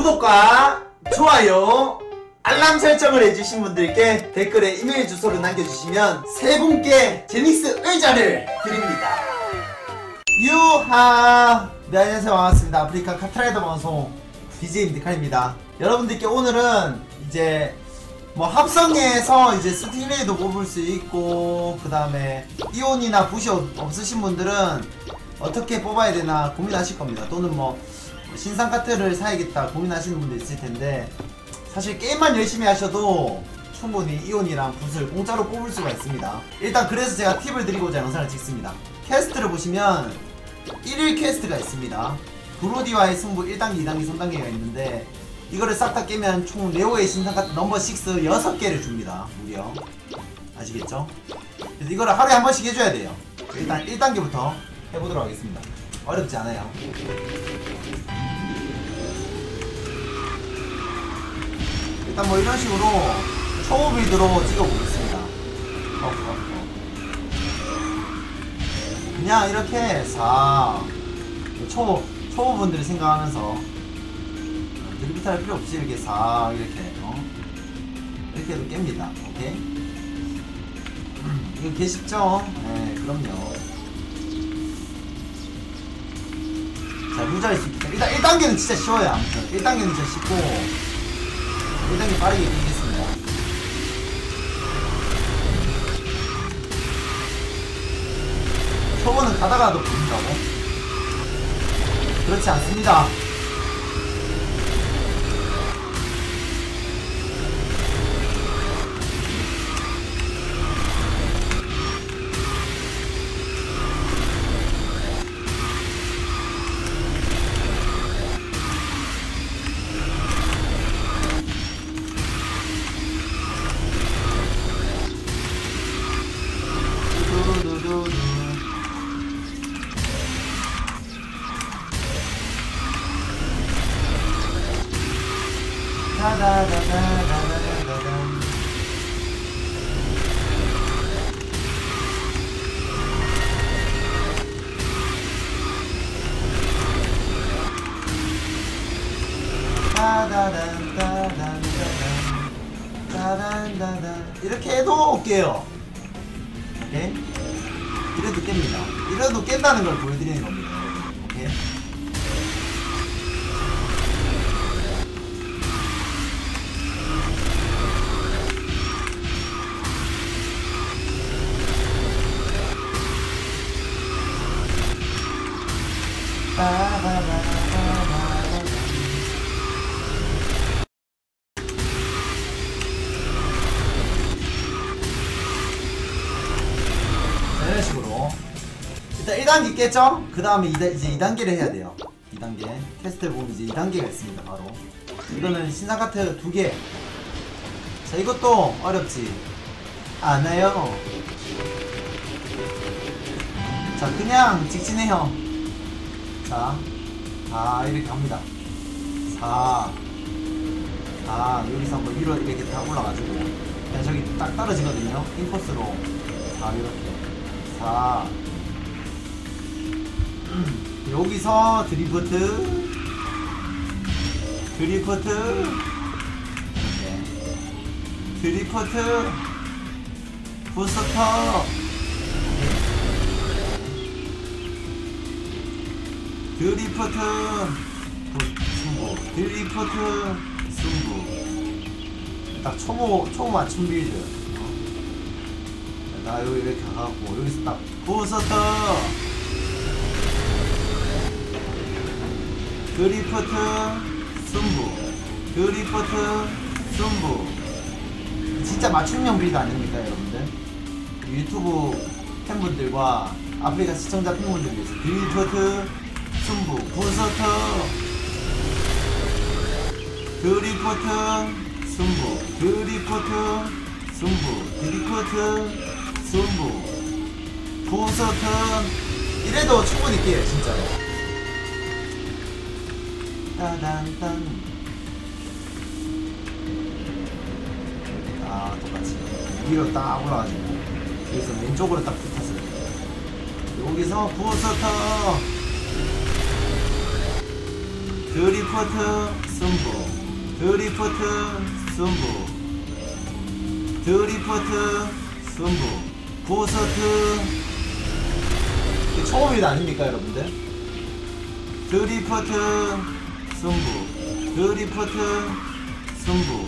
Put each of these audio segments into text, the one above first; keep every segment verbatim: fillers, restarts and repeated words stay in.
구독과 좋아요 알람 설정을 해주신 분들께 댓글에 이메일 주소를 남겨주시면 세 분께 제닉스 의자를 드립니다. 유하. 네, 안녕하세요. 반갑습니다. 아프리카 카트라이더 방송 비제이 미드칼입니다. 여러분들께 오늘은 이제 뭐 합성해서 이제 스팅레이도 뽑을 수 있고, 그 다음에 이온이나 붓이 없으신 분들은 어떻게 뽑아야 되나 고민하실 겁니다. 또는 뭐 신상 카트를 사야겠다 고민하시는 분들 있을 텐데, 사실 게임만 열심히 하셔도 충분히 이온이랑 붓을 공짜로 뽑을 수가 있습니다. 일단 그래서 제가 팁을 드리고자 영상을 찍습니다. 퀘스트를 보시면 일일 퀘스트가 있습니다. 브로디와의 승부 일 단계, 이 단계, 삼 단계가 있는데, 이거를 싹 다 깨면 총 레오의 신상 카트 넘버 육 여섯 개를 줍니다. 무려. 아시겠죠? 그래서 이거를 하루에 한 번씩 해줘야 돼요. 일단 일 단계부터 해보도록 하겠습니다. 어렵지 않아요. 일단 뭐 이런 식으로 초보 빌드로 찍어보겠습니다. 어, 어, 어. 그냥 이렇게 사 초보, 초보분들이 생각하면서 드리프트 할 필요 없이 이렇게 사 이렇게 어? 이렇게 해도 깹니다. 오케이? 음, 이거 계십죠? 네, 그럼요. 자, 루자일 수 있겠다. 일단 일 단계는 진짜 쉬워요. 아무튼 일 단계는 진짜 쉽고, 일 단계 빠르게 이기겠습니다. 초보는 가다가도 보인다고? 그렇지 않습니다. 이렇게 해도 올게요. 오케이? 이래도 깹니다. 이래도 깬다는 걸 보여드리는 겁니다. 오케이? 이런 식으로 일단 일 단계 깼죠? 그 다음에 이제 이 단계를 해야 돼요. 이 단계 퀘스트를 보면 이제 이 단계가 있습니다. 바로 이거는 신상 카트 두 개. 자, 이것도 어렵지 않아요. 자, 그냥 직진해요. 자, 아 이렇게 갑니다. 사, 사, 여기서 한번 위로 이렇게 딱 올라가지고 그냥 저기 딱 떨어지거든요. 인코스로 사, 이렇게 사. 음, 여기서 드리프트, 드리프트, 네. 드리프트, 부스터, 드리프트, 승부, 드리프트, 승부. 딱 초보, 초보 맞춤 빌드. 어? 나 여기 이렇게 가갖고, 여기서 딱, 부스터, 드리프트, 승부, 드리프트, 승부. 진짜 맞춤형 빌드 아닙니까, 여러분들? 유튜브 팬분들과 아프리카 시청자 팬분들 위해서 드리프트, 승부, 부스터, 드리프트, 승부, 드리프트, 승부, 드리프트, 승부, 부스터. 이래도 충분히 깨요, 진짜로. 따단딴. 아, 똑같이 위로 딱 올라가지고 여기서 왼쪽으로 딱 붙었어요. 여기서 부스터, 드리프트 승부, 드리프트 승부, 드리프트 승부, 부스트. 초보빌드 아닙니까 여러분들? 드리프트 승부, 드리프트 승부.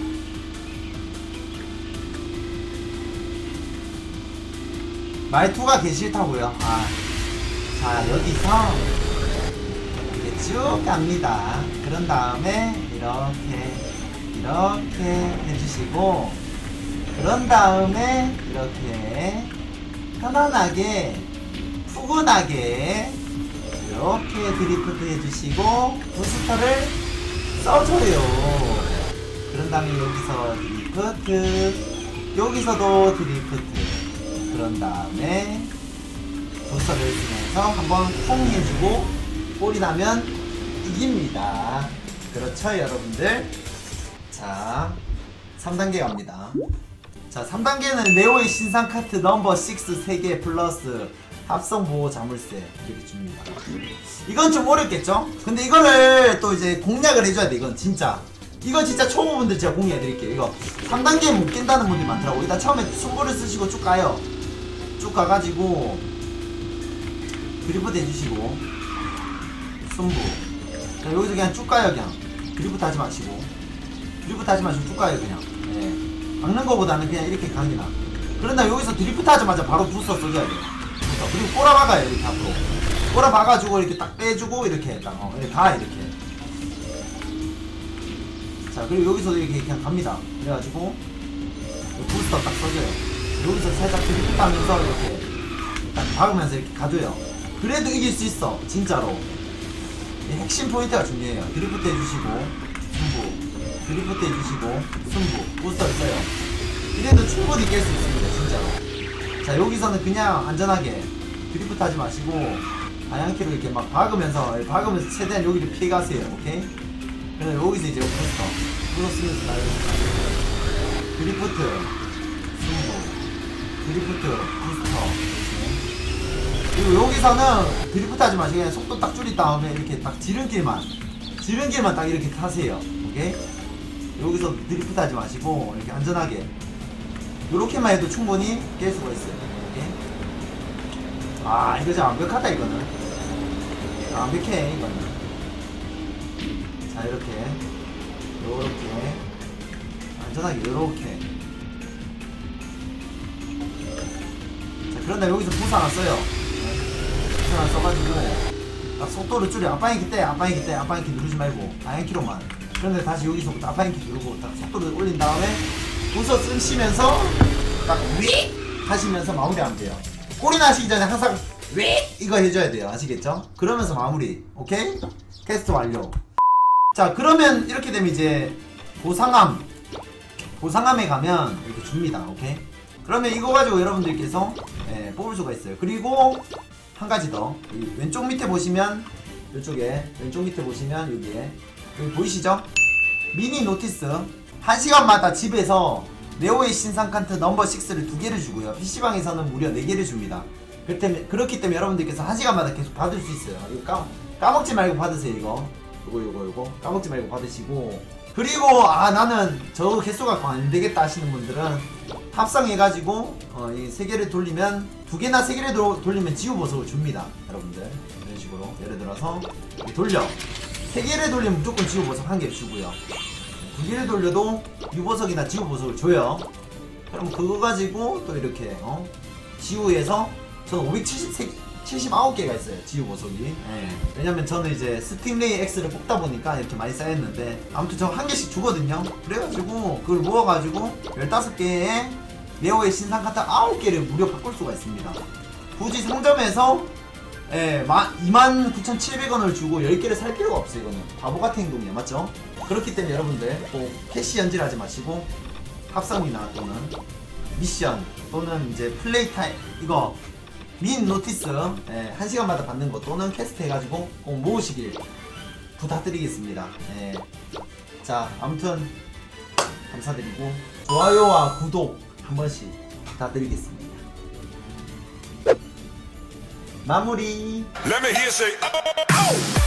말투가 개 싫다고요? 아, 자 여기서 이렇게 쭉 갑니다. 그런 다음에 이렇게 이렇게 해주시고, 그런 다음에 이렇게 편안하게 푸근하게 이렇게 드리프트 해주시고 부스터를 써줘요. 그런 다음에 여기서 드리프트, 여기서도 드리프트. 그런 다음에 부스터를 쓰면서 한번 통 해주고 볼이 나면 이깁니다. 그렇죠 여러분들? 자, 삼 단계 갑니다. 자, 삼 단계는 네오의 신상 카트 넘버 육 세 개 플러스 합성 보호 자물쇠 이렇게 줍니다. 이건 좀 어렵겠죠? 근데 이거를 또 이제 공략을 해줘야 돼. 이건 진짜 이건 진짜 초보분들 제가 공유해드릴게요. 이거 삼 단계 못 깬다는 분들이 많더라고. 일단 처음에 순보를 쓰시고 쭉 가요. 쭉 가가지고 드리프트 해주시고 순보. 자, 여기서 그냥 쭉 가요. 그냥 드리프트 하지 마시고, 드리프트 하지 마시고 쭉 가요. 그냥 네. 박는 거보다는 그냥 이렇게 가는 게 나아. 그런 다음에 여기서 드리프트 하자마자 바로 부스터 써줘야 돼요. 부스터. 그리고 꼬라박아요. 이렇게 앞으로 꼬라박아주고 이렇게 딱 빼주고 이렇게 딱 어, 이렇게 가. 이렇게. 자, 그리고 여기서 이렇게 그냥 갑니다. 그래가지고 부스터 딱 써줘요. 여기서 살짝 드리프트 하면서 이렇게 딱 박으면서 이렇게 가줘요. 그래도 이길 수 있어 진짜로. 이 핵심 포인트가 중요해요. 드리프트 해주시고 승부, 드리프트 해주시고 승부, 부스터를 써요. 이래도 충분히 깰 수 있습니다 진짜로. 자, 여기서는 그냥 안전하게 드리프트 하지 마시고 방향키로 이렇게 막 박으면서 박으면서 최대한 여기를 피해가세요. 오케이? 그래서 여기서 이제 부스터 부스터 쓰면서 나가요. 드리프트 승부, 드리프트, 부스터. 그리고 여기서는 드리프트 하지 마시고 그냥 속도 딱 줄인 다음에 이렇게 딱 지름길만 지름길만 딱 이렇게 타세요. 오케이? 여기서 드리프트 하지 마시고 이렇게 안전하게 요렇게만 해도 충분히 깰 수가 있어요. 오케이? 아, 이거 진짜 완벽하다 이거는. 아, 완벽해 이거는. 자, 이렇게 요렇게 안전하게 요렇게. 그런 다음에 여기서 부스 하나 써요. 부스 하나 써가지고 딱 속도를 줄여. 앞방향키 때 앞방향키 때 앞방향키 누르지 말고 방향키로만. 그런데 다시 여기서부터 앞방향키 누르고 딱 속도를 올린 다음에 부스 쓰시면서 딱 위 하시면서 마무리하면 돼요. 골이 나시기 전에 항상 위 이거 해줘야 돼요. 아시겠죠? 그러면서 마무리. 오케이? 테스트 완료. 자, 그러면 이렇게 되면 이제 보상함 보상함에 가면 이렇게 줍니다. 오케이? 그러면 이거 가지고 여러분들께서 예, 뽑을 수가 있어요. 그리고 한 가지 더, 왼쪽 밑에 보시면 이쪽에 왼쪽 밑에 보시면 여기에 여기 보이시죠? 미니 노티스 한 시간마다 집에서 네오의 신상 카트 넘버 육를 두 개를 주고요. 피씨방에서는 무려 네 개를 줍니다. 그렇기, 그렇기 때문에 여러분들께서 한 시간마다 계속 받을 수 있어요. 이거 까, 까먹지 말고 받으세요. 이거 요거 요거 요거 까먹지 말고 받으시고, 그리고 아 나는 저 개수가 안 되겠다 하시는 분들은 합성해가지고 어, 이 세 개를 돌리면 두 개나 세 개를 도, 돌리면 지우 보석을 줍니다. 여러분들 이런 식으로 예를 들어서 돌려 세 개를 돌리면 무조건 지우 보석 한 개 주고요. 두 개를 돌려도 유보석이나 지우 보석을 줘요. 그럼 그거 가지고 또 이렇게 어? 지우에서 저는 오백칠십구 개가 있어요. 지우 보석이. 네. 왜냐면 저는 이제 스팅레이 X를 뽑다 보니까 이렇게 많이 쌓였는데, 아무튼 저 한 개씩 주거든요. 그래가지고 그걸 모아가지고 열다섯 개의 네오의 신상 카트 아홉 개를 무료 바꿀 수가 있습니다. 굳이 상점에서 예, 이만 구천칠백 원을 주고 열 개를 살 필요가 없어요. 이거는 바보 같은 행동이야. 맞죠? 그렇기 때문에 여러분들 꼭 캐시 연질하지 마시고 합성이나 또는 미션 또는 이제 플레이 타임 이거 민 노티스 예, 한 시간마다 받는 거 또는 캐스트 해가지고 꼭 모으시길 부탁드리겠습니다. 예. 자, 아무튼 감사드리고 좋아요와 구독 한 번씩 부탁드리겠습니다. 마무리. Let me hear say, oh, oh.